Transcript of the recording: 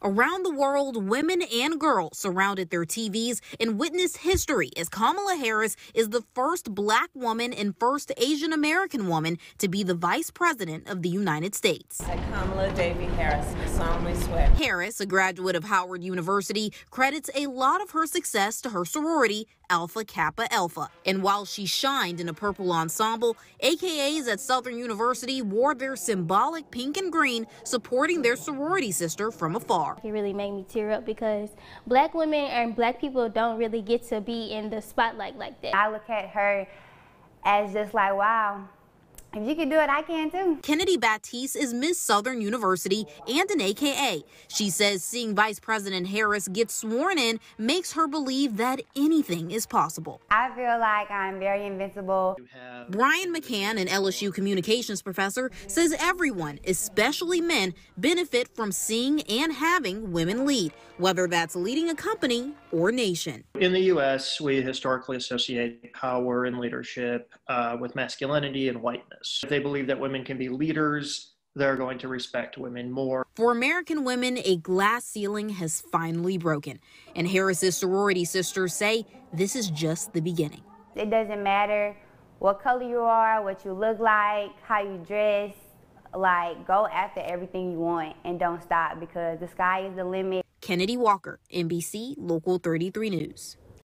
Around the world, women and girls surrounded their TVs and witnessed history as Kamala Harris is the first Black woman and first Asian American woman to be the Vice President of the United States. I, Kamala Davy Harris, solemnly swear. Harris, a graduate of Howard University, credits a lot of her success to her sorority, Alpha Kappa Alpha. And while she shined in a purple ensemble, AKAs at Southern University wore their symbolic pink and green, supporting their sorority sister from afar. It really made me tear up because Black women and Black people don't really get to be in the spotlight like that. I look at her as just like, wow, if you can do it, I can too. Kennedy Batiste is Miss Southern University and an AKA. She says seeing Vice President Harris get sworn in makes her believe that anything is possible. I feel like I'm very invincible. Brian McCann, an LSU communications professor, says everyone, especially men, benefit from seeing and having women lead, whether that's leading a company or nation. In the U.S., we historically associate power and leadership with masculinity and whiteness. If they believe that women can be leaders, they're going to respect women more. For American women, a glass ceiling has finally broken. And Harris's sorority sisters say this is just the beginning. It doesn't matter what color you are, what you look like, how you dress. Like, go after everything you want and don't stop because the sky is the limit. Kennedy Walker, NBC Local 33 News.